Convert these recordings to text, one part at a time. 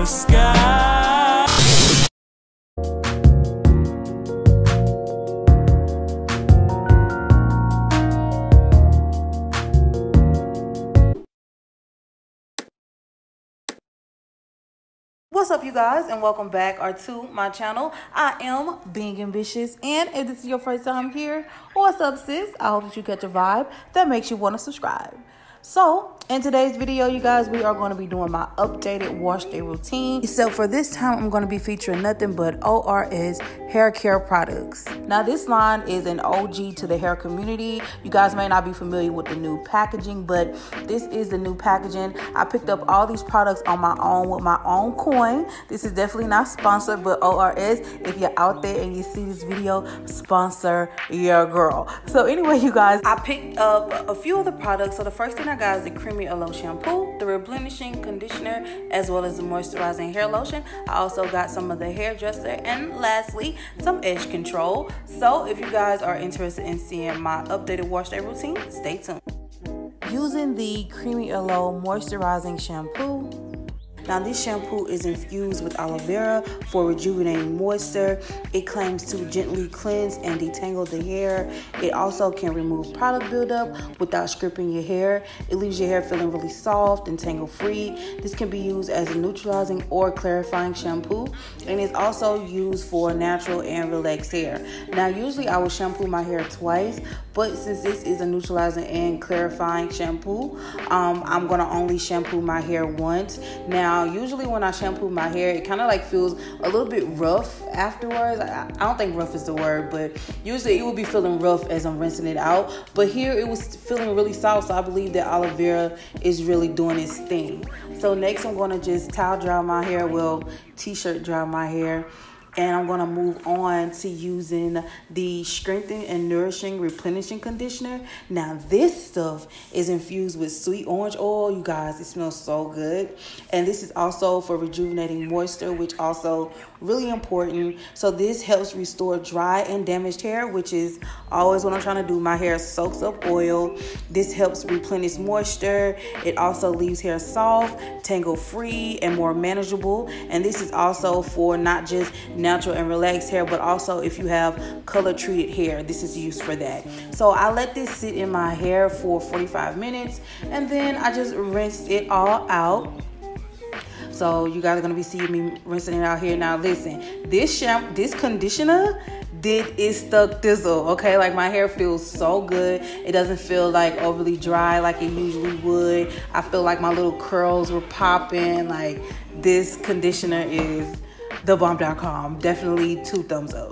sky. What's up, you guys, and welcome back to my channel. I am Being Ambitious, and if this is your first time here, what's up, sis? I hope that you catch a vibe that makes you want to subscribe. So, in today's video, you guys, we are going to be doing my updated wash day routine. So for this time, I'm going to be featuring nothing but ORS hair care products. Now, this line is an OG to the hair community. You guys may not be familiar with the new packaging, but this is the new packaging. I picked up all these products on my own with my own coin. This is definitely not sponsored, but ORS, if you're out there and you see this video, sponsor your girl. So anyway, you guys, I picked up a few of the products. So the first thing I got is the Creamy Aloe shampoo, the replenishing conditioner, as well as the moisturizing hair lotion. I also got some of the hairdresser, and lastly, some edge control. So if you guys are interested in seeing my updated wash day routine, stay tuned. Using the Creamy Aloe moisturizing shampoo. Now, this shampoo is infused with aloe vera for rejuvenating moisture. It claims to gently cleanse and detangle the hair. It also can remove product buildup without stripping your hair. It leaves your hair feeling really soft and tangle-free. This can be used as a neutralizing or clarifying shampoo, and it's also used for natural and relaxed hair. Now, usually I will shampoo my hair twice, but since this is a neutralizing and clarifying shampoo, I'm gonna only shampoo my hair once. Now, usually when I shampoo my hair, it kind of like feels a little bit rough afterwards. I don't think rough is the word, but usually it will be feeling rough as I'm rinsing it out. But here it was feeling really soft, so I believe that aloe vera is really doing its thing. So next I'm going to just towel dry my hair, well, t-shirt dry my hair. And I'm going to move on to using the Strengthening and Nourishing Replenishing Conditioner. Now, this stuff is infused with sweet orange oil. You guys, it smells so good. And this is also for rejuvenating moisture, which also really important. So this helps restore dry and damaged hair, which is always what I'm trying to do. My hair soaks up oil. This helps replenish moisture. It also leaves hair soft, tangle-free, and more manageable. And this is also for not just natural and relaxed hair, but also if you have color treated hair, this is used for that. So I let this sit in my hair for 45 minutes, and then I just rinsed it all out. So you guys are gonna be seeing me rinsing it out here. Now listen, this conditioner did its stuck thizzle, okay? Like, my hair feels so good. It doesn't feel like overly dry like it usually would. I feel like my little curls were popping. Like, this conditioner is thebomb.com. Definitely 2 thumbs up.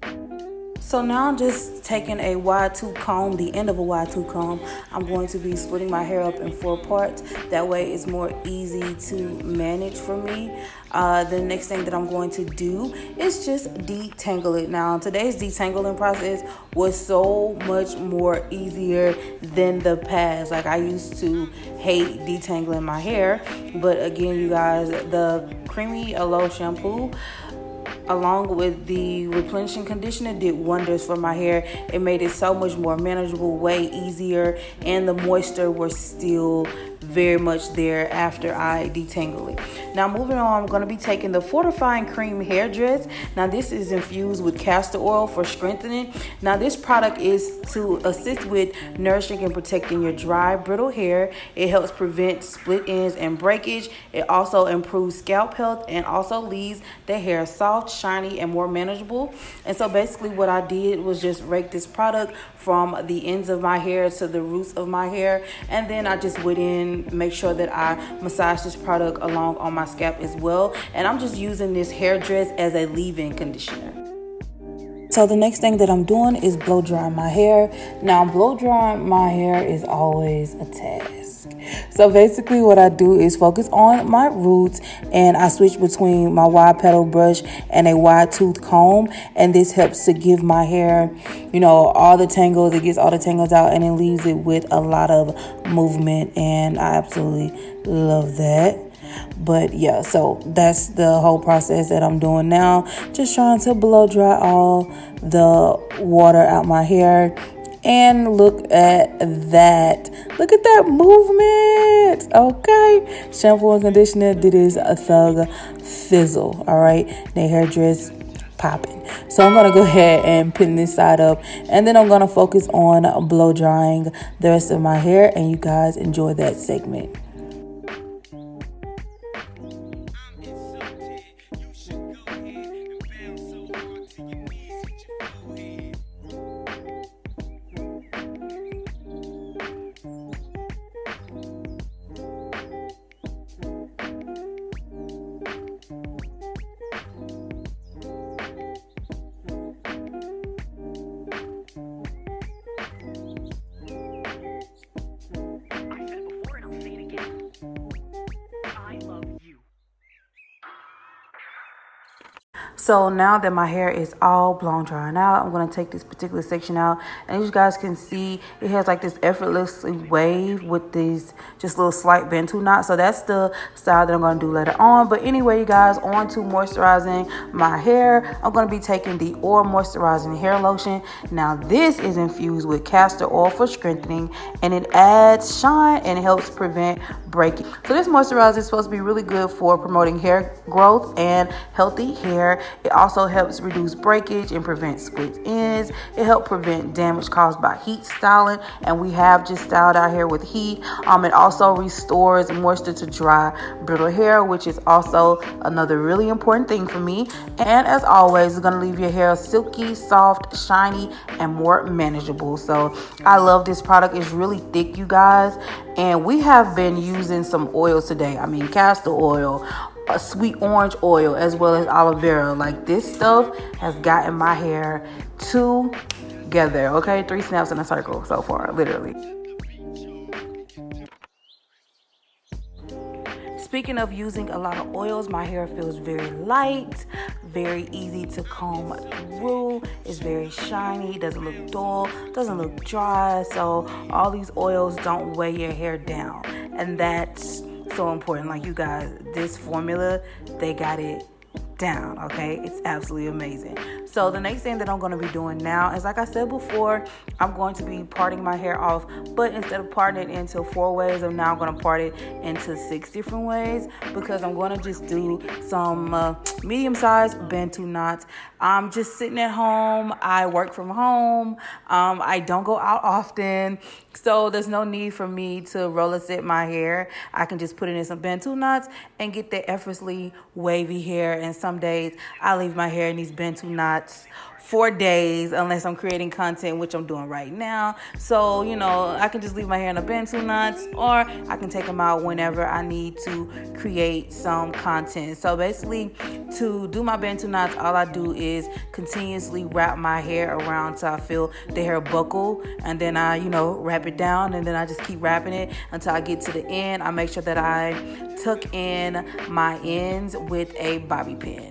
So now I'm just taking a wide tooth comb, the end of a wide tooth comb. I'm going to be splitting my hair up in 4 parts. That way it's more easy to manage for me. The next thing that I'm going to do is just detangle it. Now, today's detangling process was so much more easier than the past. Like, I used to hate detangling my hair, but again, you guys, the Creamy Aloe shampoo along with the replenishing conditioner did wonders for my hair. It made it so much more manageable, way easier, and the moisture was still very much there after I detangle it. Now, moving on, I'm going to be taking the Fortifying Cream Hair Dress. Now, this is infused with castor oil for strengthening. Now, this product is to assist with nourishing and protecting your dry, brittle hair. It helps prevent split ends and breakage. It also improves scalp health and also leaves the hair soft, shiny, and more manageable. And so basically what I did was just rake this product from the ends of my hair to the roots of my hair, and then I just went in, make sure that I massage this product along on my scalp as well. And I'm just using this hair dress as a leave-in conditioner. So the next thing that I'm doing is blow drying my hair. Now, blow drying my hair is always a task. So basically what I do is focus on my roots, and I switch between my wide petal brush and a wide tooth comb, and this helps to give my hair, you know, all the tangles. It gets all the tangles out, and it leaves it with a lot of movement, and I absolutely love that. But yeah, so that's the whole process that I'm doing now. Just trying to blow dry all the water out my hair. And look at that. Look at that movement. Okay. Shampoo and conditioner. This is a Thug Fizzle. All right. The hairdress popping. So I'm going to go ahead and pin this side up. And then I'm going to focus on blow drying the rest of my hair. And you guys enjoy that segment. So now that my hair is all blown dry out, I'm going to take this particular section out. And as you guys can see, it has like this effortless wave with these just little slight Bantu knots. So that's the style that I'm going to do later on. But anyway, you guys, on to moisturizing my hair. I'm going to be taking the Oil Moisturizing Hair Lotion. Now this is infused with castor oil for strengthening, and it adds shine and it helps prevent breaking. So this moisturizer is supposed to be really good for promoting hair growth and healthy hair. It also helps reduce breakage and prevent split ends. It helps prevent damage caused by heat styling, and we have just styled our hair with heat. It also restores moisture to dry, brittle hair, which is also another really important thing for me. And as always, it's going to leave your hair silky, soft, shiny, and more manageable. So I love this product. It's really thick, you guys. And we have been using some oils today. I mean, castor oil, a sweet orange oil, as well as aloe vera. Like, this stuff has gotten my hair together. Okay, 3 snaps in a circle so far, literally. Speaking of using a lot of oils, my hair feels very light, very easy to comb through. It's very shiny, doesn't look dull, doesn't look dry. So all these oils don't weigh your hair down, and that's so important. Like, you guys, this formula, they got it down. Okay, it's absolutely amazing. So the next thing that I'm going to be doing now is, like I said before, I'm going to be parting my hair off, but instead of parting it into 4 ways, I'm now going to part it into 6 different ways, because I'm going to just do some medium-sized Bantu knots. I'm just sitting at home. I work from home. I don't go out often, so there's no need for me to roller set my hair. I can just put it in some Bantu knots and get the effortlessly wavy hair. And some days I leave my hair in these Bantu knots for days, unless I'm creating content, which I'm doing right now. So, you know, I can just leave my hair in the Bantu knots, or I can take them out whenever I need to create some content. So basically, to do my Bantu knots, all I do is continuously wrap my hair around till I feel the hair buckle, and then I, wrap it down, and then I just keep wrapping it until I get to the end. I make sure that I tuck in my ends with a bobby pin.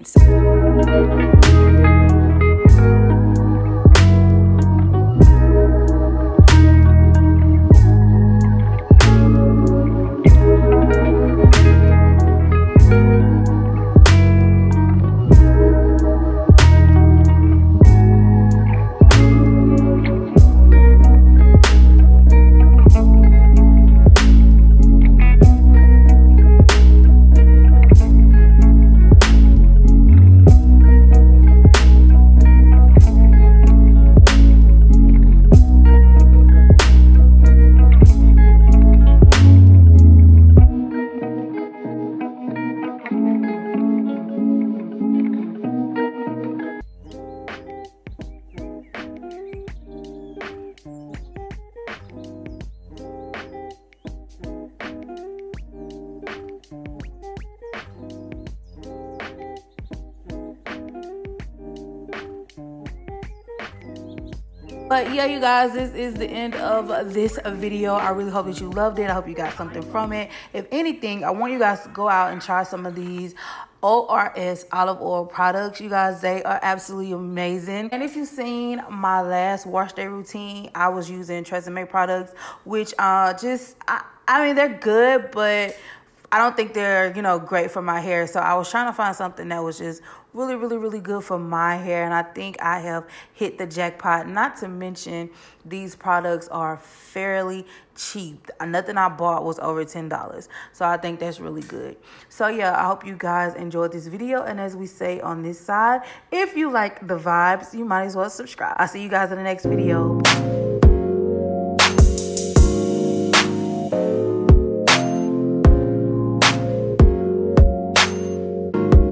But yeah, you guys, this is the end of this video. I really hope that you loved it. I hope you got something from it. If anything, I want you guys to go out and try some of these ORS olive oil products. You guys, they are absolutely amazing. And if you've seen my last wash day routine, I was using Tresemme products, which I mean, they're good, but I don't think they're, great for my hair. So I was trying to find something that was just really, really, really good for my hair. And I think I have hit the jackpot. Not to mention, these products are fairly cheap. Nothing I bought was over $10. So I think that's really good. So yeah, I hope you guys enjoyed this video. And as we say on this side, if you like the vibes, you might as well subscribe. I'll see you guys in the next video.